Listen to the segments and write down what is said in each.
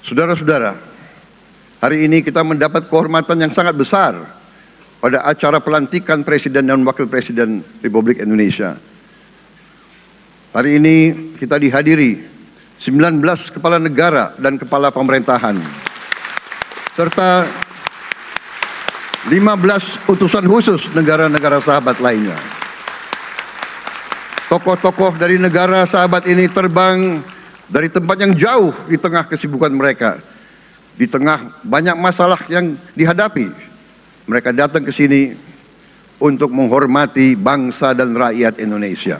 Saudara-saudara, hari ini kita mendapat kehormatan yang sangat besar pada acara pelantikan Presiden dan Wakil Presiden Republik Indonesia. Hari ini kita dihadiri 19 kepala negara dan kepala pemerintahan, serta 15 utusan khusus negara-negara sahabat lainnya. Tokoh-tokoh dari negara sahabat ini terbang dari tempat yang jauh di tengah kesibukan mereka, di tengah banyak masalah yang dihadapi. Mereka datang ke sini untuk menghormati bangsa dan rakyat Indonesia.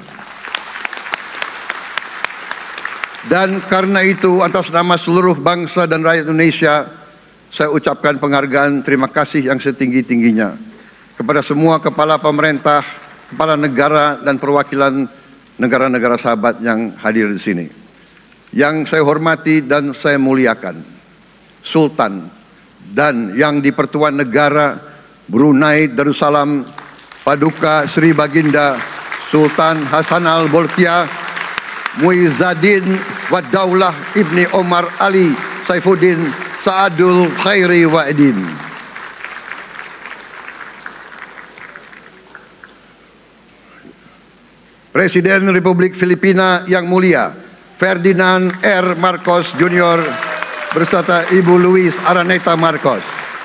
Dan karena itu, atas nama seluruh bangsa dan rakyat Indonesia, saya ucapkan penghargaan terima kasih yang setinggi-tingginya kepada semua kepala pemerintah, kepala negara, dan perwakilan negara-negara sahabat yang hadir di sini. Yang saya hormati dan saya muliakan, Sultan dan yang di-Pertuan Negara Brunei Darussalam Paduka Sri Baginda Sultan Hassanal Bolkiah Muizzaddin Wadaulah Ibni Omar Ali Saifuddin Saadul Khairi Wa'idin. Presiden Republik Filipina yang mulia Ferdinand R. Marcos Jr. beserta Ibu Luis Araneta Marcos.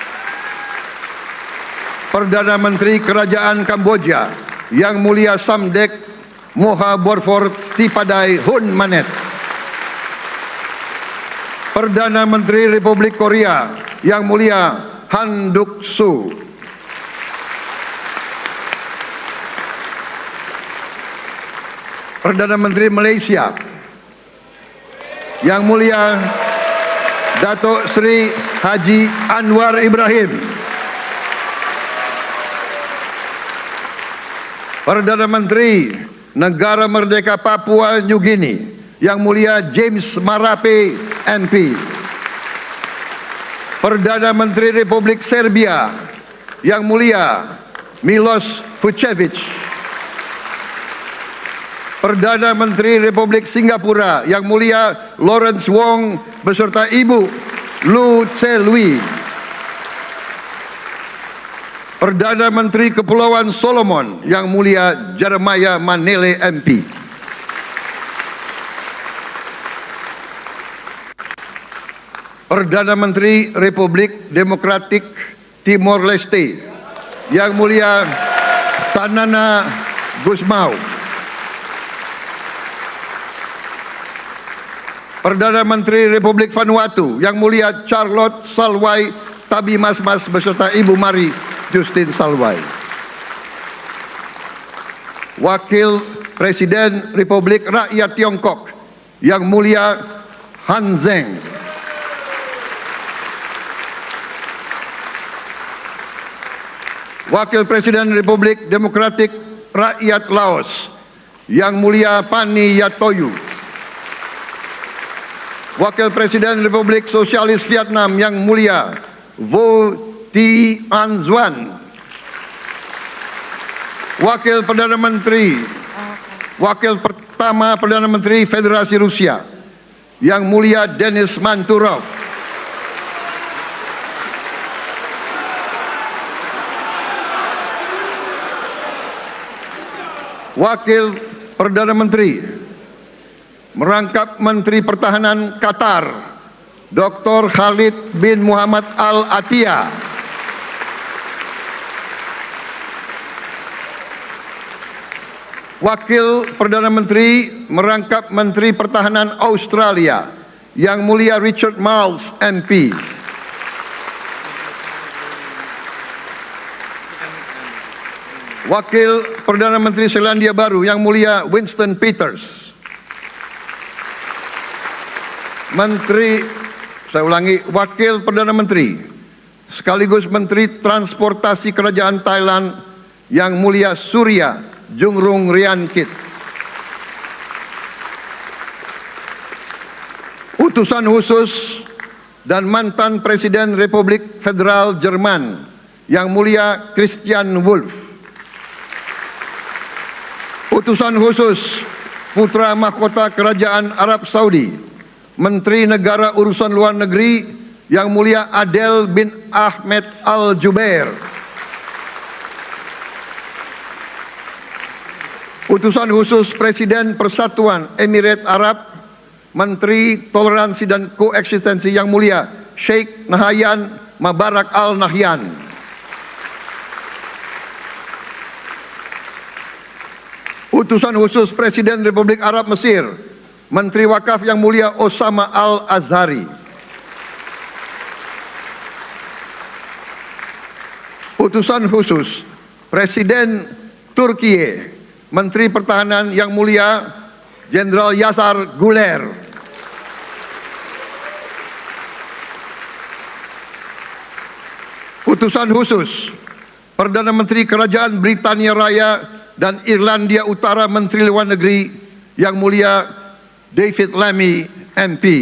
Perdana Menteri Kerajaan Kamboja yang mulia Samdech Moha Borfor Tipadai Hun Manet. Perdana Menteri Republik Korea yang mulia Han Duck-soo. Perdana Menteri Malaysia yang mulia Datuk Seri Haji Anwar Ibrahim. Perdana Menteri Negara Merdeka Papua New Guinea yang mulia James Marape MP. Perdana Menteri Republik Serbia yang mulia Milos Vucevic. Perdana Menteri Republik Singapura yang mulia Lawrence Wong beserta Ibu Lu Tse Lui. Perdana Menteri Kepulauan Solomon yang mulia Jeremiah Manele MP. Perdana Menteri Republik Demokratik Timor Leste yang mulia Sanana Gusmao. Perdana Menteri Republik Vanuatu yang mulia Charlotte Salwai Tabimasmas beserta Ibu Mari Justin Salwai. Wakil Presiden Republik Rakyat Tiongkok yang mulia Han Zheng. Wakil Presiden Republik Demokratik Rakyat Laos yang mulia Pani Yatoyu. Wakil Presiden Republik Sosialis Vietnam yang mulia Vo Thi An Xuan. Wakil pertama Perdana Menteri Federasi Rusia yang mulia Denis Manturov. Wakil Perdana Menteri merangkap Menteri Pertahanan Qatar Dr. Khalid bin Muhammad Al Attiyah. Wakil Perdana Menteri merangkap Menteri Pertahanan Australia yang mulia Richard Marles MP. Wakil Perdana Menteri Selandia Baru yang mulia Winston Peters. Wakil Perdana Menteri sekaligus Menteri Transportasi Kerajaan Thailand yang mulia Surya Jungrung Riankit. Utusan khusus dan mantan Presiden Republik Federal Jerman yang mulia Christian Wulff. Utusan khusus putra mahkota Kerajaan Arab Saudi Menteri Negara Urusan Luar Negeri Yang Mulia Adel bin Ahmed Al-Jubair. Utusan khusus Presiden Persatuan Emirat Arab, Menteri Toleransi dan Koeksistensi Yang Mulia Sheikh Nahyan Mubarak Al-Nahyan. Utusan khusus Presiden Republik Arab Mesir, Menteri Wakaf Yang Mulia Osama Al-Azhari. Utusan khusus Presiden Turki, Menteri Pertahanan Yang Mulia Jenderal Yasar Guler. Utusan khusus Perdana Menteri Kerajaan Britania Raya dan Irlandia Utara, Menteri Luar Negeri Yang Mulia David Lammy MP.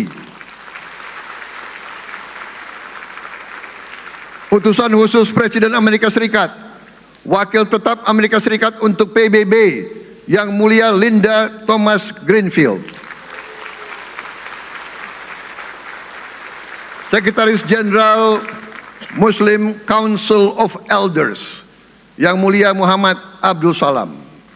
Utusan khusus Presiden Amerika Serikat, Wakil Tetap Amerika Serikat untuk PBB Yang Mulia Linda Thomas Greenfield. Sekretaris Jenderal Muslim Council of Elders Yang Mulia Muhammad Abdul Salam.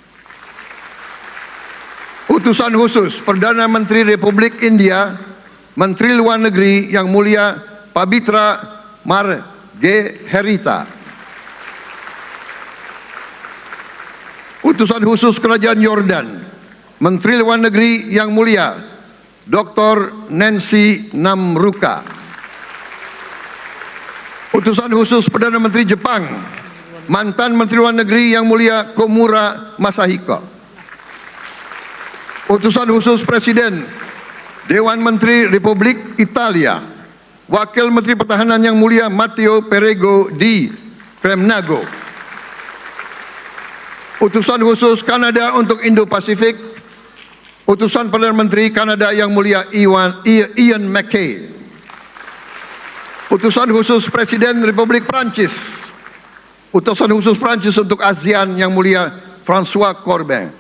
Utusan khusus Perdana Menteri Republik India, Menteri Luar Negeri Yang Mulia Pabitra Margherita. Utusan khusus Kerajaan Yordan, Menteri Luar Negeri Yang Mulia Dr. Nancy Namruka. Utusan khusus Perdana Menteri Jepang, mantan Menteri Luar Negeri Yang Mulia Komura Masahiko. Utusan khusus Presiden Dewan Menteri Republik Italia, Wakil Menteri Pertahanan Yang Mulia Matteo Perego di Kremnago. Utusan khusus Kanada untuk Indo-Pasifik, Utusan Perdana Menteri Kanada Yang Mulia Ian MacKay. Utusan khusus Presiden Republik Prancis, Utusan khusus Prancis untuk ASEAN Yang Mulia François Corbin.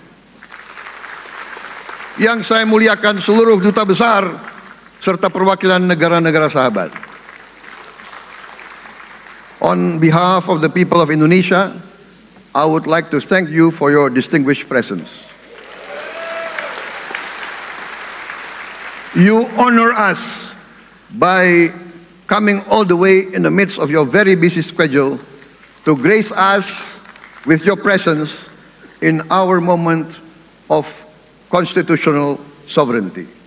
Yang saya muliakan seluruh duta besar serta perwakilan negara-negara sahabat. On behalf of the people of Indonesia, I would like to thank you for your distinguished presence. You honor us by coming all the way in the midst of your very busy schedule to grace us with your presence in our moment of constitutional sovereignty.